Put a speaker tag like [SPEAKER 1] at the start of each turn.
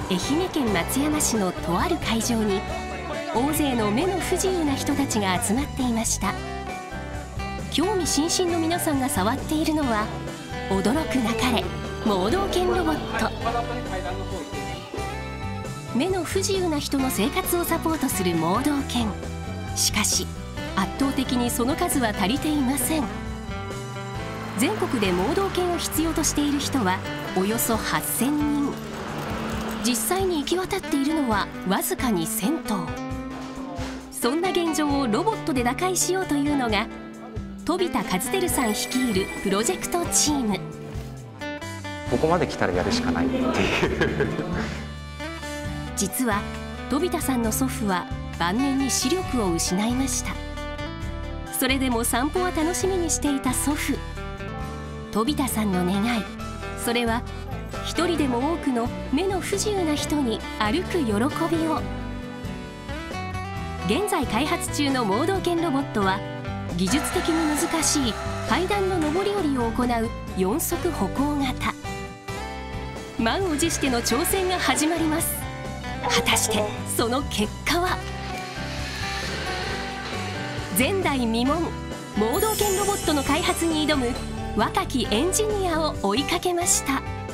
[SPEAKER 1] 愛媛県松山市のとある会場に大勢の目の不自由な人たちが集まっていました。興味津々の皆さんが触っているのは驚くなかれ盲導犬ロボット。目の不自由な人の生活をサポートする盲導犬。しかし圧倒的にその数は足りていません。全国で盲導犬を必要としている人はおよそ8000人。実際に行き渡っているのはわずかに1000頭。そんな現状をロボットで打開しようというのが飛田和輝さん率いるプロジェクトチーム。
[SPEAKER 2] ここまで来たらやるしかないっていう
[SPEAKER 1] 実は飛田さんの祖父は晩年に視力を失いました。それでも散歩は楽しみにしていた祖父。飛田さんの願い、それは一人でも多くの目の不自由な人に歩く喜びを。現在開発中の盲導犬ロボットは技術的に難しい階段の上り下りを行う4足歩行型。満を持しての挑戦が始まります。果たしてその結果は。前代未聞、盲導犬ロボットの開発に挑む若きエンジニアを追いかけました。